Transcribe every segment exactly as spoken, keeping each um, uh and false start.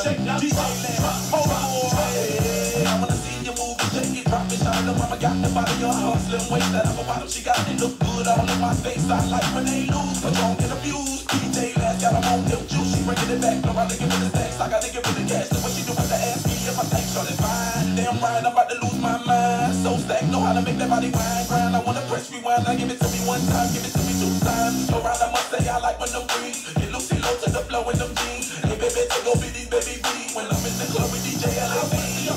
shake, now drop, drop, oh boy. I wanna see you move and shake it, drop it, shine the mama got the body on her slim waist, that upper bottom she got it look good all in my face. I like when they lose, but don't get abused. D J last got them on them juice, she bringing it back. No, I think it with the stacks, like I think it with the cash. So what she do with the ask me if I think short and fine. Damn right, I'm about to lose my mind. So stack, know how to make that body grind, grind. I wanna press rewind, now give it to me one time, give it to me two times. Go round, I must say I like when them breathe. Get loosey low to the flow in them jeans. Hey baby, take over these baby B. When I'm in the club with D J L A B.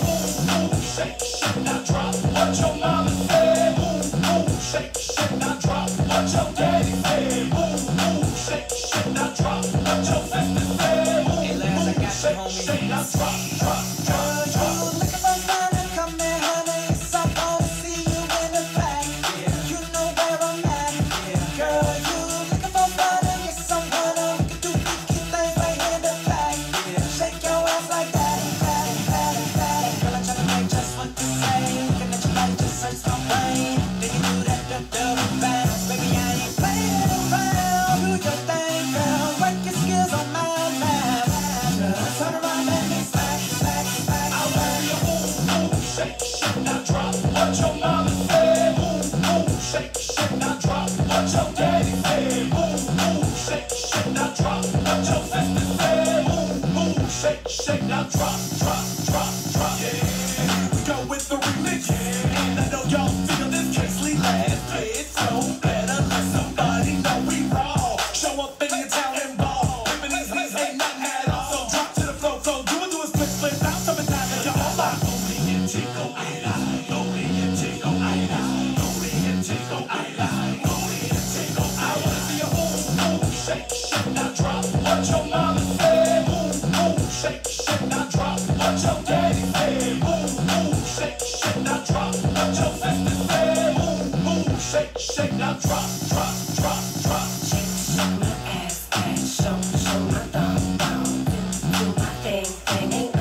Shake, shake, now drop what your mama said. Move, move, shake, shake, now drop what your daddy said. Move, move, shake, shake, now drop what your sister said. Move, move, shake, shake, now drop, drop, drop, drop. Looking for money, come here, honey. So I wanna see you in the back. You know where I'm at. Girl, you looking for money, yes I wanna. We can do freaky things right in the back. Shake your ass like that, that, that, that. Girl, I'm tryna make just what you say. Looking at your body just hurts my brain. Then you do that, that, double bounce. Baby, I ain't playing around. Do your thing, girl. Work your skills on my lap. Turn around and get smack, smack, smack. I want you to move, move, shake, shake, now drop what your mama said. Move, move, shake, shake, now drop what your daddy said. Move, move, shake, shake, now drop what your sister said. Move, move, shake, shake, now drop, drop, drop, drop. Yeah, here we go with the remix. And I know y'all feel this case, Lee last play it so better let somebody know we raw. Show up in your town and ball. Living these things ain't nothing at all. So drop to the flow, so do it, do a split, split. Now summertime and y'all all out. Only in Chico, I lie. Only in Chico, I lie. Only in Chico, I lie. Only in Chico, I wanna see you move, move, shake, shake, now drop what your mama said. Move, move, shake, shake, now drop what your daddy said. Move, move, shake, shake, now drop what your sister said. Move, move, shake, shake, now drop, drop, drop, drop. Show my ass, ass, show, show my thumb, thumb. Do my thing, thing. Ain't